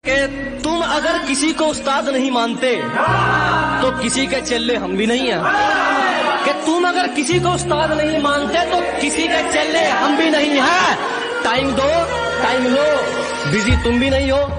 कि तुम अगर किसी को उस्ताद नहीं मानते तो किसी के चेले हम भी नहीं हैं। कि तुम अगर किसी को उस्ताद नहीं मानते तो किसी के चेले हम भी नहीं हैं। टाइम दो, टाइम लो, बिजी तुम भी नहीं हो।